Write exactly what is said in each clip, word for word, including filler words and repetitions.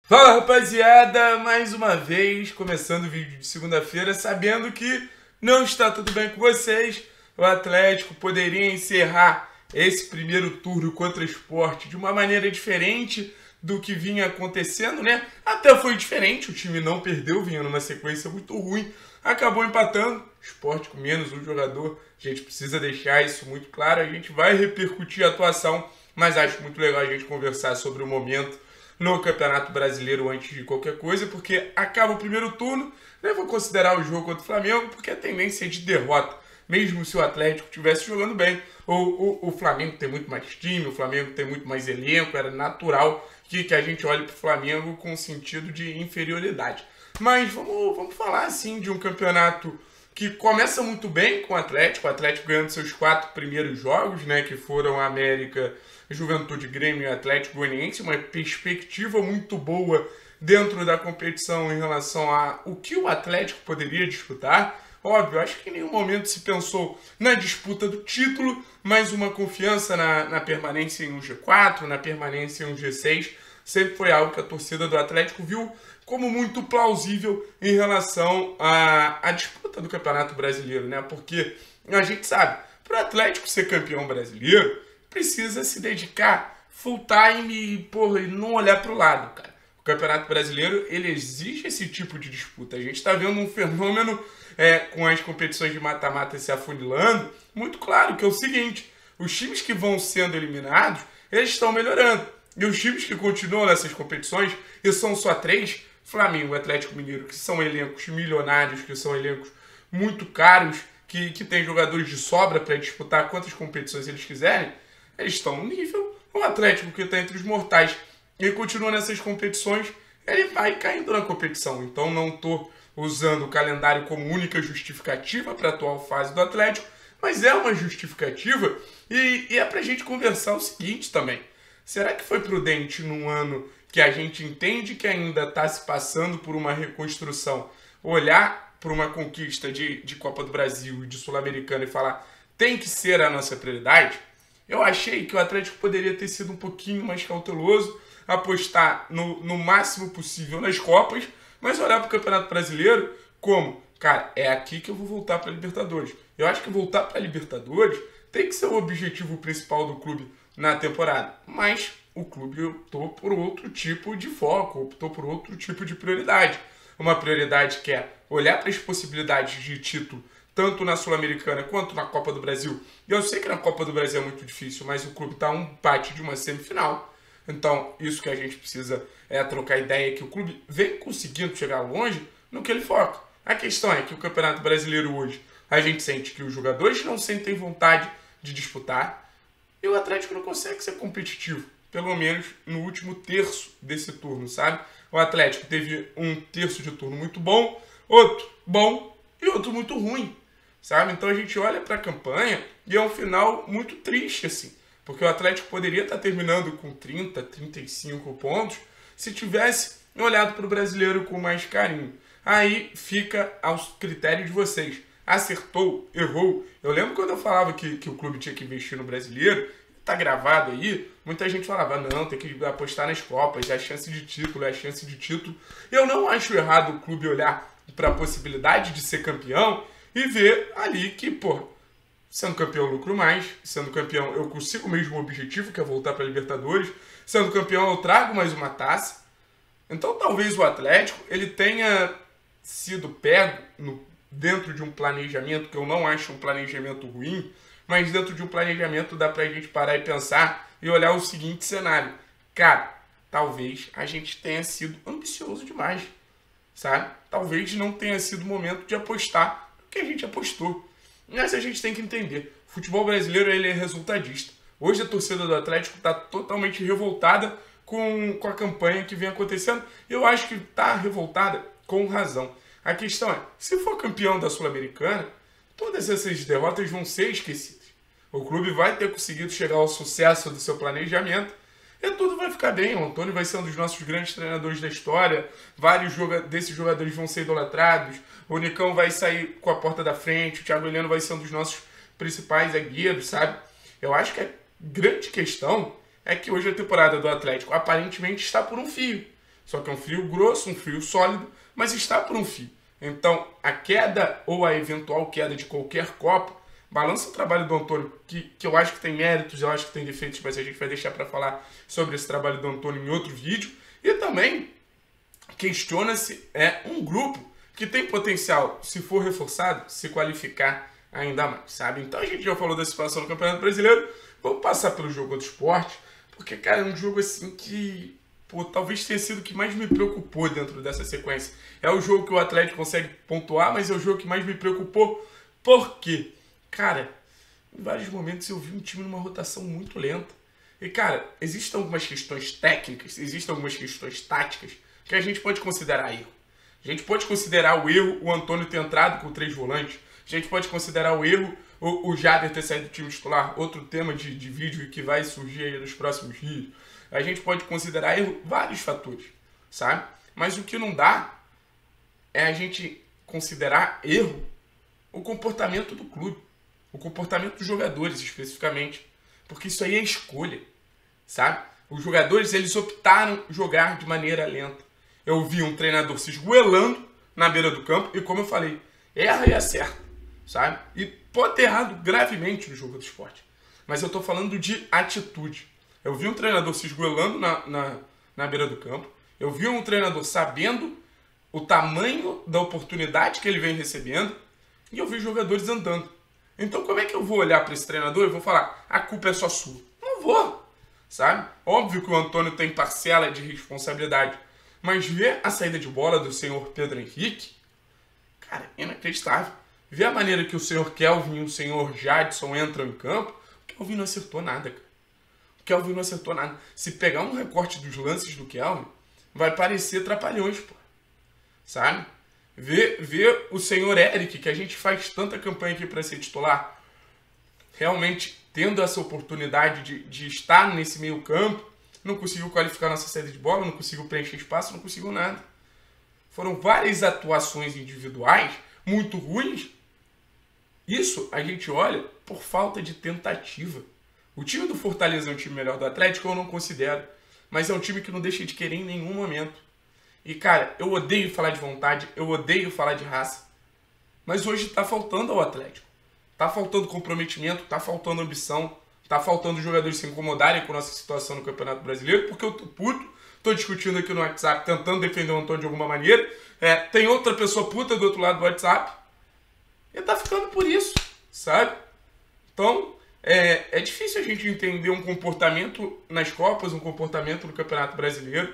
Fala, rapaziada, mais uma vez começando o vídeo de segunda-feira, sabendo que não está tudo bem com vocês. O Atlético poderia encerrar esse primeiro turno contra o Sport de uma maneira diferente do que vinha acontecendo, né? Até foi diferente, o time não perdeu, vinha numa sequência muito ruim, acabou empatando. Sport com menos um jogador, a gente precisa deixar isso muito claro. A gente vai repercutir a atuação, mas acho muito legal a gente conversar sobre o momento no Campeonato Brasileiro antes de qualquer coisa, porque acaba o primeiro turno, né? Vou considerar o jogo contra o Flamengo, porque a tendência é de derrota, mesmo se o Atlético estivesse jogando bem. O, o, o Flamengo tem muito mais time, o Flamengo tem muito mais elenco, era natural que, que a gente olhe para o Flamengo com sentido de inferioridade. Mas vamos, vamos falar assim de um campeonato que começa muito bem com o Atlético, o Atlético ganhando seus quatro primeiros jogos, né, que foram a América, Juventude, Grêmio e Atlético Goianiense, uma perspectiva muito boa dentro da competição em relação a o que o Atlético poderia disputar. Óbvio, acho que em nenhum momento se pensou na disputa do título, mas uma confiança na, na permanência em um G quatro, na permanência em um G seis, sempre foi algo que a torcida do Atlético viu como muito plausível em relação à, à disputa do Campeonato Brasileiro, né? Porque a gente sabe, para o Atlético ser campeão brasileiro, precisa se dedicar full time e, porra, não olhar para o lado, cara. O Campeonato Brasileiro, ele exige esse tipo de disputa. A gente está vendo um fenômeno é, com as competições de mata-mata se afunilando, muito claro, que é o seguinte: os times que vão sendo eliminados, eles estão melhorando. E os times que continuam nessas competições, e são só três, Flamengo e Atlético Mineiro, que são elencos milionários, que são elencos muito caros, que, que tem jogadores de sobra para disputar quantas competições eles quiserem, eles estão no nível. O Atlético, que está entre os mortais e continua nessas competições, ele vai caindo na competição. Então não estou usando o calendário como única justificativa para a atual fase do Atlético, mas é uma justificativa e, e é para a gente conversar o seguinte também. Será que foi prudente num ano que a gente entende que ainda está se passando por uma reconstrução, olhar para uma conquista de, de Copa do Brasil e de Sul-Americana e falar tem que ser a nossa prioridade? Eu achei que o Atlético poderia ter sido um pouquinho mais cauteloso, apostar no, no máximo possível nas Copas, mas olhar para o Campeonato Brasileiro como, cara, é aqui que eu vou voltar para a Libertadores. Eu acho que voltar para a Libertadores tem que ser o objetivo principal do clube na temporada, mas o clube optou por outro tipo de foco, optou por outro tipo de prioridade. Uma prioridade que é olhar para as possibilidades de título tanto na Sul-Americana quanto na Copa do Brasil. E eu sei que na Copa do Brasil é muito difícil, mas o clube está a um empate de uma semifinal. Então, isso que a gente precisa é trocar ideia, que o clube vem conseguindo chegar longe no que ele foca. A questão é que o Campeonato Brasileiro hoje, a gente sente que os jogadores não sentem vontade de disputar e o Atlético não consegue ser competitivo, pelo menos no último terço desse turno, sabe? O Atlético teve um terço de turno muito bom, outro bom e outro muito ruim, sabe? Então a gente olha para a campanha e é um final muito triste, assim, porque o Atlético poderia estar terminando com trinta, trinta e cinco pontos se tivesse olhado para o brasileiro com mais carinho. Aí fica aos critérios de vocês. Acertou, errou. Eu lembro quando eu falava que, que o clube tinha que investir no brasileiro, tá gravado aí, muita gente falava, não, tem que apostar nas Copas, é a chance de título, é a chance de título. Eu não acho errado o clube olhar para a possibilidade de ser campeão e ver ali que, pô, sendo campeão eu lucro mais, sendo campeão eu consigo o mesmo objetivo, que é voltar para a Libertadores, sendo campeão eu trago mais uma taça. Então talvez o Atlético ele tenha sido pego no, dentro de um planejamento, que eu não acho um planejamento ruim, mas dentro de um planejamento dá pra gente parar e pensar e olhar o seguinte cenário. Cara, talvez a gente tenha sido ambicioso demais, sabe? Talvez não tenha sido o momento de apostar no que a gente apostou. Mas a gente tem que entender. O futebol brasileiro ele é resultadista. Hoje a torcida do Atlético está totalmente revoltada com, com a campanha que vem acontecendo. Eu acho que está revoltada com razão. A questão é, se for campeão da Sul-Americana, todas essas derrotas vão ser esquecidas. O clube vai ter conseguido chegar ao sucesso do seu planejamento e tudo vai ficar bem. O Antônio vai ser um dos nossos grandes treinadores da história. Vários joga- desses jogadores vão ser idolatrados. O Nicão vai sair com a porta da frente. O Thiago Heleno vai ser um dos nossos principais zagueiros, sabe? Eu acho que a grande questão é que hoje a temporada do Atlético aparentemente está por um fio. Só que é um fio grosso, um fio sólido, mas está por um fio. Então, a queda ou a eventual queda de qualquer copo balança o trabalho do Antônio, que, que eu acho que tem méritos, eu acho que tem defeitos, mas a gente vai deixar para falar sobre esse trabalho do Antônio em outro vídeo. E também questiona-se é um grupo que tem potencial, se for reforçado, se qualificar ainda mais, sabe? Então a gente já falou da situação no Campeonato Brasileiro, vamos passar pelo jogo do Sport, porque, cara, é um jogo assim que, pô, talvez tenha sido o que mais me preocupou dentro dessa sequência. É o jogo que o Atlético consegue pontuar, mas é o jogo que mais me preocupou. Por quê? Cara, em vários momentos eu vi um time numa rotação muito lenta. E, cara, existem algumas questões técnicas, existem algumas questões táticas que a gente pode considerar erro. A gente pode considerar o erro o Antônio ter entrado com três volantes. A gente pode considerar o erro o, o Jader ter saído do time titular. Outro tema de, de vídeo que vai surgir aí nos próximos vídeos. A gente pode considerar erro vários fatores, sabe? Mas o que não dá é a gente considerar erro o comportamento do clube. O comportamento dos jogadores, especificamente. Porque isso aí é escolha, sabe? Os jogadores, eles optaram jogar de maneira lenta. Eu vi um treinador se esgoelando na beira do campo e, como eu falei, erra e acerta, sabe? E pode ter errado gravemente no jogo do Sport. Mas eu tô falando de atitude. Eu vi um treinador se esgoelando na, na, na beira do campo. Eu vi um treinador sabendo o tamanho da oportunidade que ele vem recebendo. E eu vi jogadores andando. Então como é que eu vou olhar para esse treinador e vou falar, a culpa é só sua? Não vou, sabe? Óbvio que o Antônio tem parcela de responsabilidade. Mas ver a saída de bola do senhor Pedro Henrique, cara, é inacreditável. Ver a maneira que o senhor Kelvin e o senhor Jadson entram em campo, o Kelvin não acertou nada, cara. O Kelvin não acertou nada. Se pegar um recorte dos lances do Kelvin, vai parecer trapalhões, pô. Sabe? Ver, ver o senhor Eric, que a gente faz tanta campanha aqui para ser titular, realmente tendo essa oportunidade de, de estar nesse meio campo, não conseguiu qualificar nossa saída de bola, não conseguiu preencher espaço, não conseguiu nada. Foram várias atuações individuais muito ruins. Isso a gente olha por falta de tentativa. O time do Fortaleza é um time melhor do Atlético, eu não considero. Mas é um time que não deixa de querer em nenhum momento. E, cara, eu odeio falar de vontade, eu odeio falar de raça. Mas hoje tá faltando ao Atlético. Tá faltando comprometimento, tá faltando ambição. Tá faltando os jogadores se incomodarem com a nossa situação no Campeonato Brasileiro, porque eu tô puto, tô discutindo aqui no WhatsApp, tentando defender o Antônio de alguma maneira. É, tem outra pessoa puta do outro lado do WhatsApp. E tá ficando por isso, sabe? Então, é, é difícil a gente entender um comportamento nas Copas, um comportamento no Campeonato Brasileiro.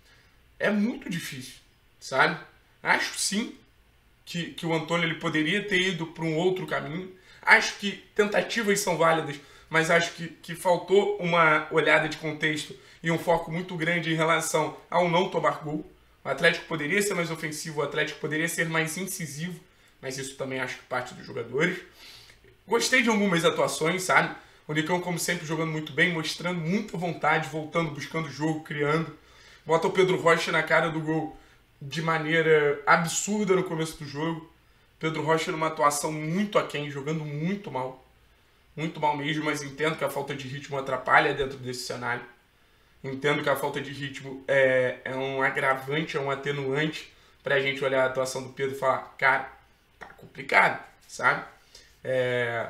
É muito difícil, sabe? Acho sim que, que o Antônio ele poderia ter ido para um outro caminho. Acho que tentativas são válidas, mas acho que, que faltou uma olhada de contexto e um foco muito grande em relação ao não tomar gol. O Atlético poderia ser mais ofensivo, o Atlético poderia ser mais incisivo, mas isso também acho que parte dos jogadores. Gostei de algumas atuações, sabe? O Nicão, como sempre, jogando muito bem, mostrando muita vontade, voltando, buscando o jogo, criando. Bota o Pedro Rocha na cara do gol de maneira absurda no começo do jogo. Pedro Rocha numa atuação muito aquém, jogando muito mal. Muito mal mesmo, mas entendo que a falta de ritmo atrapalha dentro desse cenário. Entendo que a falta de ritmo é, é um agravante, é um atenuante pra gente olhar a atuação do Pedro e falar, cara, tá complicado, sabe? É...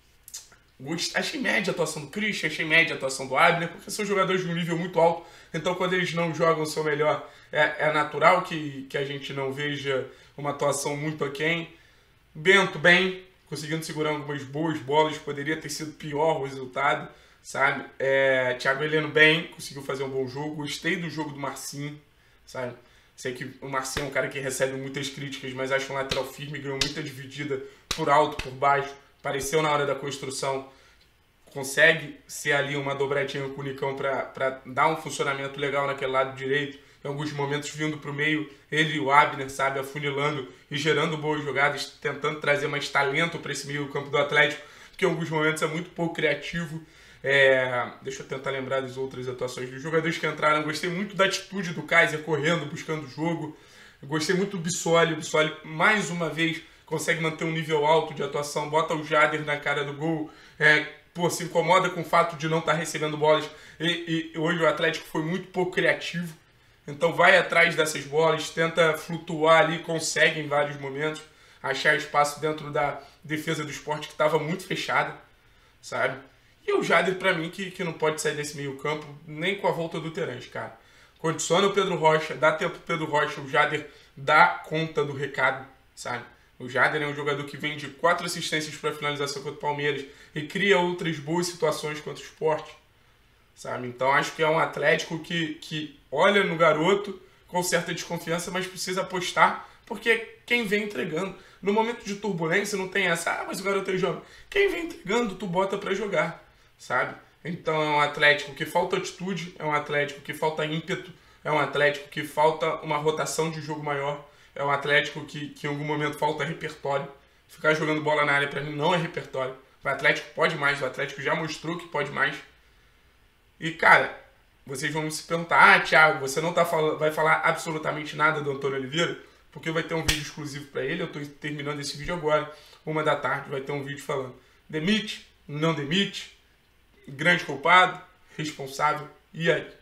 Achei média a atuação do Christian, achei média a atuação do Abner, porque são jogadores de um nível muito alto, então quando eles não jogam o seu melhor, é, é natural que, que a gente não veja uma atuação muito aquém. Bento bem, conseguindo segurar algumas boas bolas, poderia ter sido pior o resultado, sabe? É, Thiago Heleno bem, conseguiu fazer um bom jogo, gostei do jogo do Marcinho, sabe? Sei que o Marcinho é um cara que recebe muitas críticas, mas acho um lateral firme, ganhou muita dividida por alto, por baixo, apareceu na hora da construção, consegue ser ali uma dobradinha com o Nicão para dar um funcionamento legal naquele lado direito, em alguns momentos vindo para o meio, ele e o Abner, sabe, afunilando e gerando boas jogadas, tentando trazer mais talento para esse meio campo do Atlético, que em alguns momentos é muito pouco criativo. É, deixa eu tentar lembrar das outras atuações dos jogadores que entraram. Gostei muito da atitude do Kaiser correndo, buscando o jogo. Gostei muito do Bissoli. O Bissoli, mais uma vez, consegue manter um nível alto de atuação. Bota o Jader na cara do gol. É, pô, se incomoda com o fato de não estar recebendo bolas. E, e hoje o Atlético foi muito pouco criativo. Então vai atrás dessas bolas, tenta flutuar ali, consegue em vários momentos achar espaço dentro da defesa do Sport, que estava muito fechada, sabe? E o Jader, pra mim, que, que não pode sair desse meio campo, nem com a volta do Terence, cara. Condiciona o Pedro Rocha, dá tempo pro Pedro Rocha, o Jader dá conta do recado, sabe? O Jader é um jogador que vem de quatro assistências para finalização contra o Palmeiras e cria outras boas situações contra o Sport, sabe? Então acho que é um Atlético que, que olha no garoto com certa desconfiança, mas precisa apostar, porque quem vem entregando. No momento de turbulência não tem essa, ah, mas o garoto é jovem. Quem vem entregando, tu bota pra jogar, sabe? Então é um Atlético que falta atitude, é um Atlético que falta ímpeto, é um Atlético que falta uma rotação de jogo maior, é um Atlético que, que em algum momento falta repertório. Ficar jogando bola na área pra mim não é repertório. O Atlético pode mais, o Atlético já mostrou que pode mais. E, cara, vocês vão se perguntar, ah, Thiago, você não tá fal- vai falar absolutamente nada do Antônio Oliveira? Porque vai ter um vídeo exclusivo para ele, eu estou terminando esse vídeo agora, uma da tarde, vai ter um vídeo falando demite, não demite, grande culpado, responsável, e aí?